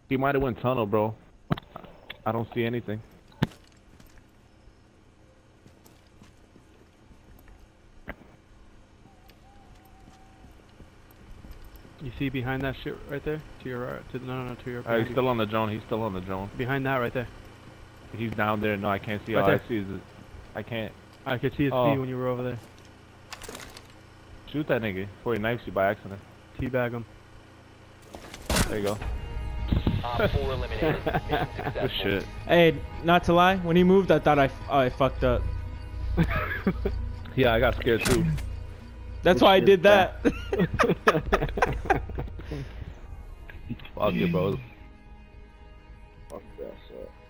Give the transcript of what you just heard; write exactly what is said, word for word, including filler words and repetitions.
He might have went tunnel, bro. I don't see anything. You see behind that shit right there? To your right, to the, no, no, no, to your Uh, he's still on the drone. He's still on the drone. behind that right there. He's down there. No, I can't see. Right All there. I see is it. I can't. I could see his Oh. feet when you were over there. Shoot that nigga before he knifes you by accident. Teabag him. There you go. Op four eliminated. Mission Good successful. shit. Hey, not to lie, when he moved, I thought I, I fucked up. Yeah, I got scared too. That's why I did that. Fuck it, bro. Fuck that shit.